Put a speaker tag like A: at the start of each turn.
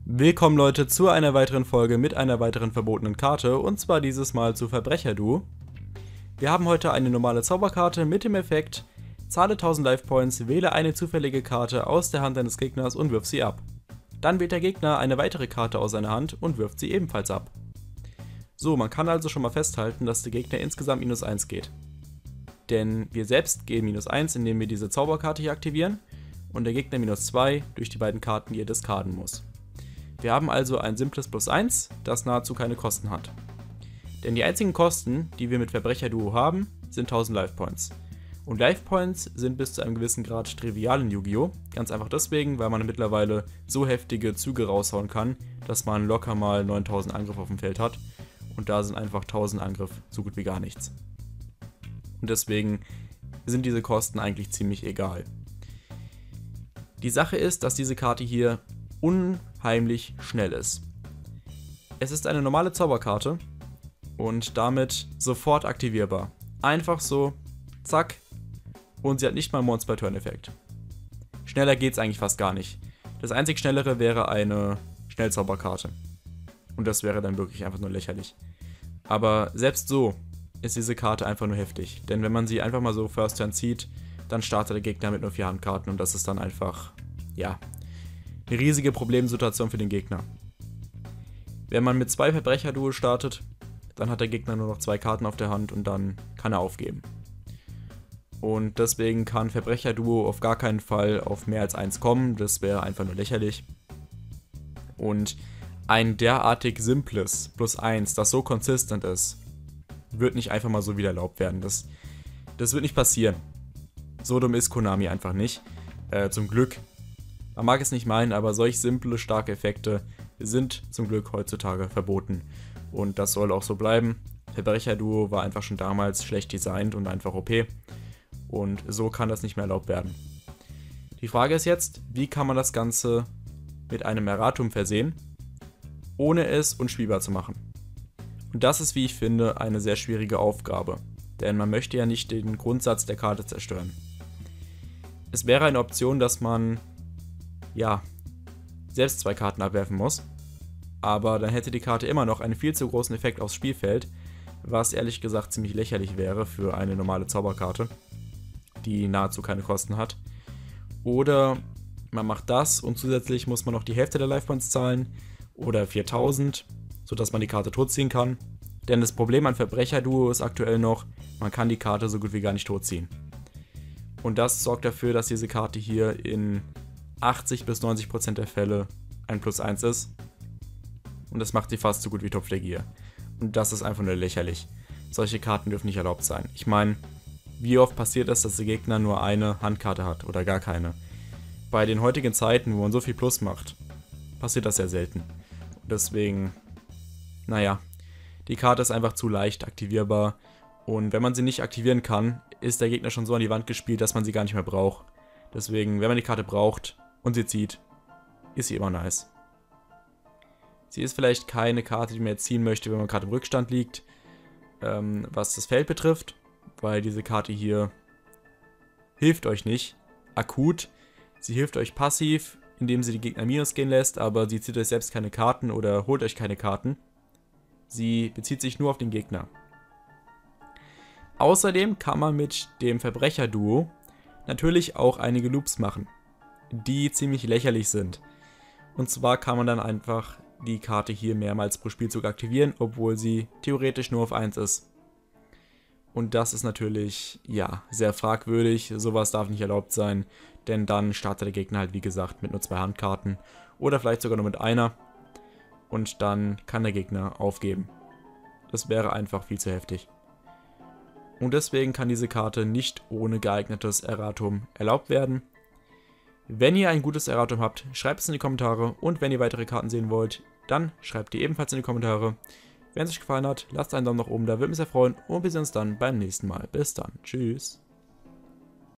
A: Willkommen Leute zu einer weiteren Folge mit einer weiteren verbotenen Karte, und zwar dieses Mal zu Verbrecher-Duo. Wir haben heute eine normale Zauberkarte mit dem Effekt: zahle 1000 Life Points, wähle eine zufällige Karte aus der Hand deines Gegners und wirf sie ab. Dann wählt der Gegner eine weitere Karte aus seiner Hand und wirft sie ebenfalls ab. So, man kann also schon mal festhalten, dass der Gegner insgesamt -1 geht. Denn wir selbst gehen -1, indem wir diese Zauberkarte hier aktivieren, und der Gegner -2 durch die beiden Karten, die er discarden muss. Wir haben also ein simples +1, das nahezu keine Kosten hat. Denn die einzigen Kosten, die wir mit Verbrecher-Duo haben, sind 1000 Life Points. Und Life Points sind bis zu einem gewissen Grad trivial in Yu-Gi-Oh! Ganz einfach deswegen, weil man mittlerweile so heftige Züge raushauen kann, dass man locker mal 9000 Angriff auf dem Feld hat. Und da sind einfach 1000 Angriff so gut wie gar nichts. Und deswegen sind diese Kosten eigentlich ziemlich egal. Die Sache ist, dass diese Karte hier unheimlich schnell ist. Es ist eine normale Zauberkarte und damit sofort aktivierbar. Einfach so, zack, und sie hat nicht mal einen Once-per-Turn-Effekt. Schneller geht's eigentlich fast gar nicht. Das einzig Schnellere wäre eine Schnellzauberkarte. Und das wäre dann wirklich einfach nur lächerlich. Aber selbst so ist diese Karte einfach nur heftig. Denn wenn man sie einfach mal so First Turn zieht, dann startet der Gegner mit nur 4 Handkarten und das ist dann einfach, ja, eine riesige Problemsituation für den Gegner. Wenn man mit 2 Verbrecher-Duo startet, dann hat der Gegner nur noch 2 Karten auf der Hand und dann kann er aufgeben. Und deswegen kann Verbrecher-Duo auf gar keinen Fall auf mehr als 1 kommen, das wäre einfach nur lächerlich. Und ein derartig simples +1, das so konsistent ist, wird nicht einfach mal so wieder erlaubt werden. Das wird nicht passieren. So dumm ist Konami einfach nicht. Zum Glück. Man mag es nicht meinen, aber solch simple, starke Effekte sind zum Glück heutzutage verboten. Und das soll auch so bleiben. Verbrecher-Duo war einfach schon damals schlecht designt und einfach OP. Und so kann das nicht mehr erlaubt werden. Die Frage ist jetzt, wie kann man das Ganze mit einem Erratum versehen, ohne es unspielbar zu machen? Und das ist, wie ich finde, eine sehr schwierige Aufgabe. Denn man möchte ja nicht den Grundsatz der Karte zerstören. Es wäre eine Option, dass man selbst 2 Karten abwerfen muss, aber dann hätte die Karte immer noch einen viel zu großen Effekt aufs Spielfeld, was ehrlich gesagt ziemlich lächerlich wäre für eine normale Zauberkarte, die nahezu keine Kosten hat. Oder man macht das und zusätzlich muss man noch die Hälfte der Life Points zahlen oder 4000, sodass man die Karte totziehen kann. Denn das Problem an Verbrecher-Duo ist aktuell noch, man kann die Karte so gut wie gar nicht totziehen. Und das sorgt dafür, dass diese Karte hier in 80 bis 90% der Fälle ein +1 ist. Und das macht sie fast so gut wie Top 4 Gear. Und das ist einfach nur lächerlich. Solche Karten dürfen nicht erlaubt sein. Ich meine, wie oft passiert es, dass der Gegner nur eine Handkarte hat oder gar keine? Bei den heutigen Zeiten, wo man so viel Plus macht, passiert das sehr selten. Und deswegen, naja, die Karte ist einfach zu leicht aktivierbar. Und wenn man sie nicht aktivieren kann, ist der Gegner schon so an die Wand gespielt, dass man sie gar nicht mehr braucht. Deswegen, wenn man die Karte braucht und sie zieht, ist sie immer nice. Sie ist vielleicht keine Karte, die man jetzt ziehen möchte, wenn man gerade im Rückstand liegt, was das Feld betrifft, weil diese Karte hier hilft euch nicht akut. Sie hilft euch passiv, indem sie die Gegner minus gehen lässt, aber sie zieht euch selbst keine Karten oder holt euch keine Karten. Sie bezieht sich nur auf den Gegner. Außerdem kann man mit dem Verbrecher-Duo natürlich auch einige Loops machen, die ziemlich lächerlich sind. Und zwar kann man dann einfach die Karte hier mehrmals pro Spielzug aktivieren, obwohl sie theoretisch nur auf 1 ist. Und das ist natürlich, sehr fragwürdig. Sowas darf nicht erlaubt sein, denn dann startet der Gegner halt wie gesagt mit nur 2 Handkarten oder vielleicht sogar nur mit einer. Und dann kann der Gegner aufgeben. Das wäre einfach viel zu heftig. Und deswegen kann diese Karte nicht ohne geeignetes Erratum erlaubt werden. Wenn ihr ein gutes Erratum habt, schreibt es in die Kommentare, und wenn ihr weitere Karten sehen wollt, dann schreibt die ebenfalls in die Kommentare. Wenn es euch gefallen hat, lasst einen Daumen nach oben da, würde mich sehr freuen, und wir sehen uns dann beim nächsten Mal. Bis dann, tschüss.